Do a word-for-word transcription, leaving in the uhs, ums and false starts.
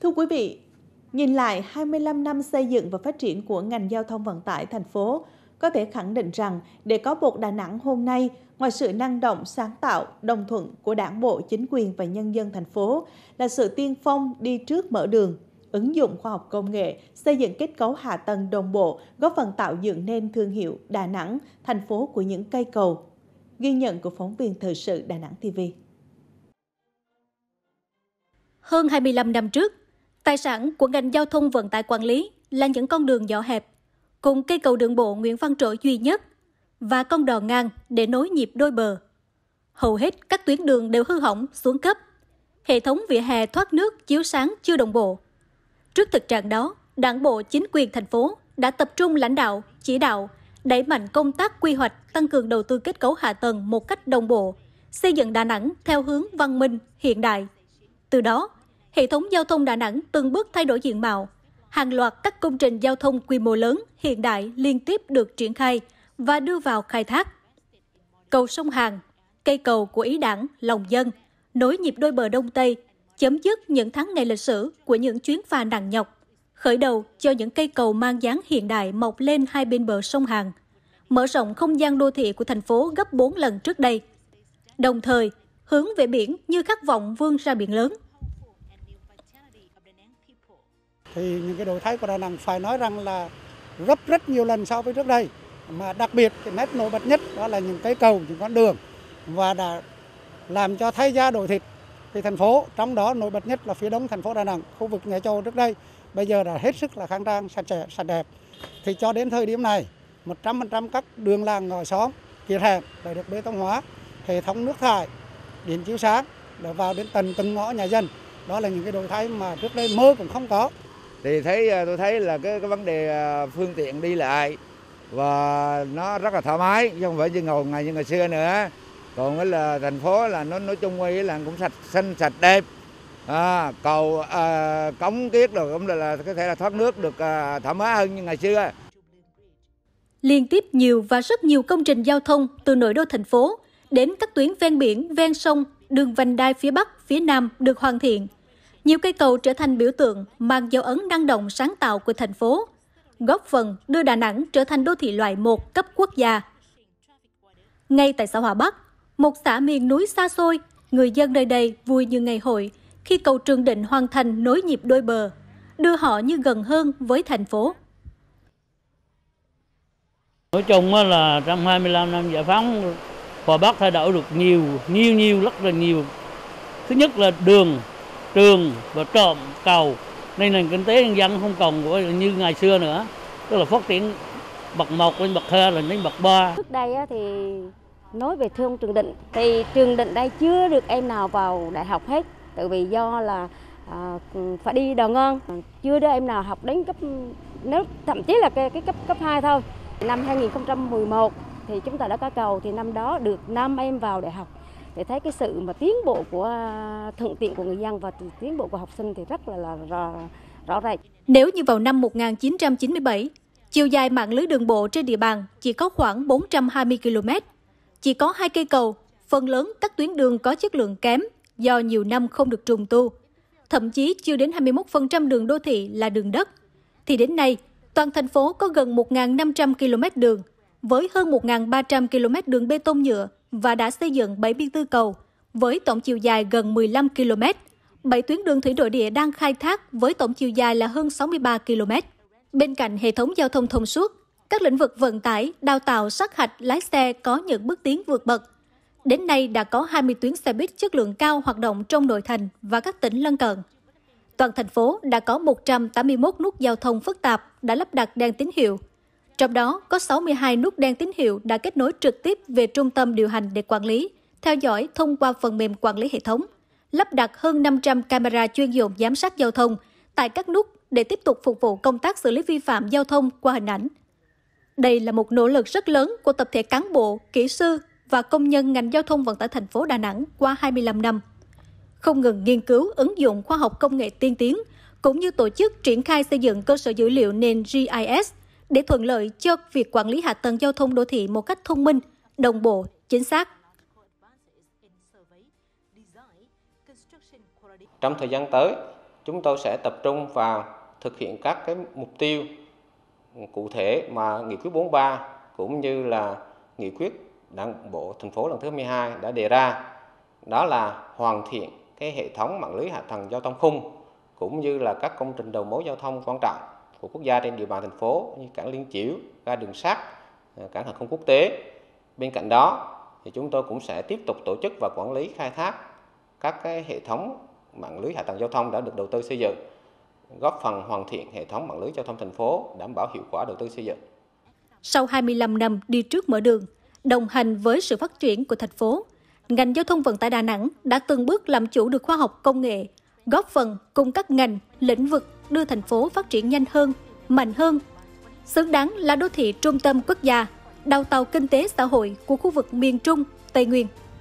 Thưa quý vị, nhìn lại hai mươi lăm năm xây dựng và phát triển của ngành giao thông vận tải thành phố, có thể khẳng định rằng để có một Đà Nẵng hôm nay, ngoài sự năng động, sáng tạo, đồng thuận của Đảng bộ, chính quyền và nhân dân thành phố là sự tiên phong đi trước mở đường, ứng dụng khoa học công nghệ, xây dựng kết cấu hạ tầng đồng bộ, góp phần tạo dựng nên thương hiệu Đà Nẵng, thành phố của những cây cầu. Ghi nhận của phóng viên thời sự Đà Nẵng ti vi. Hơn hai mươi lăm năm trước, tài sản của ngành giao thông vận tải quản lý là những con đường nhỏ hẹp, cùng cây cầu đường bộ Nguyễn Văn Trỗi duy nhất và con đò ngang để nối nhịp đôi bờ. Hầu hết các tuyến đường đều hư hỏng, xuống cấp, hệ thống vỉa hè thoát nước chiếu sáng chưa đồng bộ. Trước thực trạng đó, Đảng bộ, chính quyền thành phố đã tập trung lãnh đạo, chỉ đạo, đẩy mạnh công tác quy hoạch, tăng cường đầu tư kết cấu hạ tầng một cách đồng bộ, xây dựng Đà Nẵng theo hướng văn minh, hiện đại. Từ đó, hệ thống giao thông Đà Nẵng từng bước thay đổi diện mạo. Hàng loạt các công trình giao thông quy mô lớn, hiện đại liên tiếp được triển khai và đưa vào khai thác. Cầu sông Hàn, cây cầu của ý Đảng, lòng dân, nối nhịp đôi bờ Đông Tây, chấm dứt những tháng ngày lịch sử của những chuyến phà nặng nhọc, khởi đầu cho những cây cầu mang dáng hiện đại mọc lên hai bên bờ sông Hàn, mở rộng không gian đô thị của thành phố gấp bốn lần trước đây. Đồng thời, hướng về biển như khát vọng vươn ra biển lớn. Thì những cái đổi thay của Đà Nẵng phải nói rằng là gấp rất nhiều lần so với trước đây. Mà đặc biệt cái nét nổi bật nhất đó là những cây cầu, những con đường và đã làm cho thay da đổi thịt cái thành phố. Trong đó nổi bật nhất là phía đông thành phố Đà Nẵng, khu vực Nhà Châu trước đây bây giờ đã hết sức là khang trang, sạch sẽ, sạch đẹp. Thì cho đến thời điểm này, một trăm phần trăm các đường làng ngõ xóm, kiệt hẻm đã được bê tông hóa, hệ thống nước thải, điện chiếu sáng đã vào đến tận từng ngõ nhà dân. Đó là những cái đổi thay mà trước đây mơ cũng không có. Thì thấy tôi thấy là cái, cái vấn đề phương tiện đi lại và nó rất là thoải mái, chứ không phải như ngồi ngày như ngày xưa nữa. Còn cái là thành phố là nó nói chung quy là cũng sạch xanh sạch đẹp, à, cầu à, cống kiết rồi cũng là, là có thể là thoát nước được à, thoải mái hơn như ngày xưa. Liên tiếp nhiều và rất nhiều công trình giao thông từ nội đô thành phố đến các tuyến ven biển, ven sông, đường vành đai phía Bắc, phía Nam được hoàn thiện. Nhiều cây cầu trở thành biểu tượng mang dấu ấn năng động sáng tạo của thành phố, góp phần đưa Đà Nẵng trở thành đô thị loại một cấp quốc gia. Ngay tại xã Hòa Bắc, một xã miền núi xa xôi, người dân nơi đây vui như ngày hội khi cầu Trường Định hoàn thành nối nhịp đôi bờ, đưa họ như gần hơn với thành phố. Nói chung là trong hai mươi lăm năm giải phóng, Hòa Bắc thay đổi được nhiều, nhiều, nhiều, rất là nhiều. Thứ nhất là đường, trường và trộm cầu, nên nền kinh tế nhân dân không còn như ngày xưa nữa, tức là phát triển bậc một lên bậc hai lên đến bậc ba. Trước đây thì nói về thương Trường Định thì Trường Định đây chưa được em nào vào đại học hết, tại vì do là à, phải đi đò ngon, chưa đưa em nào học đến cấp, nếu thậm chí là cái, cái cấp cấp hai thôi. Năm hai nghìn không trăm mười một thì chúng ta đã có cầu, thì năm đó được năm em vào đại học. Để thấy cái sự mà tiến bộ của thuận tiện của người dân và tiến bộ của học sinh thì rất là, là rõ, rõ rệt. Nếu như vào năm một nghìn chín trăm chín mươi bảy, chiều dài mạng lưới đường bộ trên địa bàn chỉ có khoảng bốn trăm hai mươi ki lô mét, chỉ có hai cây cầu, phần lớn các tuyến đường có chất lượng kém do nhiều năm không được trùng tu, thậm chí chưa đến hai mươi mốt phần trăm đường đô thị là đường đất, thì đến nay toàn thành phố có gần một nghìn năm trăm ki lô mét đường với hơn một nghìn ba trăm ki lô mét đường bê tông nhựa và đã xây dựng bảy mươi tư cầu với tổng chiều dài gần mười lăm ki lô mét, bảy tuyến đường thủy nội địa đang khai thác với tổng chiều dài là hơn sáu mươi ba ki lô mét. Bên cạnh hệ thống giao thông thông suốt, các lĩnh vực vận tải, đào tạo sát hạch lái xe có những bước tiến vượt bậc. Đến nay đã có hai mươi tuyến xe buýt chất lượng cao hoạt động trong nội thành và các tỉnh lân cận. Toàn thành phố đã có một trăm tám mươi mốt nút giao thông phức tạp đã lắp đặt đèn tín hiệu. Trong đó có sáu mươi hai nút đèn tín hiệu đã kết nối trực tiếp về trung tâm điều hành để quản lý, theo dõi thông qua phần mềm quản lý hệ thống, lắp đặt hơn năm trăm camera chuyên dụng giám sát giao thông tại các nút để tiếp tục phục vụ công tác xử lý vi phạm giao thông qua hình ảnh. Đây là một nỗ lực rất lớn của tập thể cán bộ, kỹ sư và công nhân ngành giao thông vận tải thành phố Đà Nẵng qua hai mươi lăm năm. Không ngừng nghiên cứu, ứng dụng khoa học công nghệ tiên tiến, cũng như tổ chức triển khai xây dựng cơ sở dữ liệu nền G I S để thuận lợi cho việc quản lý hạ tầng giao thông đô thị một cách thông minh, đồng bộ, chính xác. Trong thời gian tới, chúng tôi sẽ tập trung vào thực hiện các cái mục tiêu cụ thể mà nghị quyết bốn mươi ba cũng như là nghị quyết Đảng bộ thành phố lần thứ mười hai đã đề ra. Đó là hoàn thiện cái hệ thống mạng lưới hạ tầng giao thông khung cũng như là các công trình đầu mối giao thông quan trọng của quốc gia trên địa bàn thành phố như cảng Liên Chiểu, ga đường sắt, cảng hàng không quốc tế. Bên cạnh đó thì chúng tôi cũng sẽ tiếp tục tổ chức và quản lý khai thác các cái hệ thống mạng lưới hạ tầng giao thông đã được đầu tư xây dựng, góp phần hoàn thiện hệ thống mạng lưới giao thông thành phố, đảm bảo hiệu quả đầu tư xây dựng. Sau hai mươi lăm năm đi trước mở đường, đồng hành với sự phát triển của thành phố, ngành giao thông vận tải Đà Nẵng đã từng bước làm chủ được khoa học công nghệ, góp phần cùng các ngành, lĩnh vực đưa thành phố phát triển nhanh hơn, mạnh hơn, xứng đáng là đô thị trung tâm quốc gia, đào tạo kinh tế xã hội của khu vực miền Trung, Tây Nguyên.